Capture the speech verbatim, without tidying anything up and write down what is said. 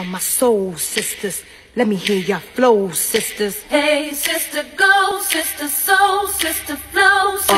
my soul sisters. Let me hear your flow, sisters. Hey, sister, go, sister, soul, sister, flow,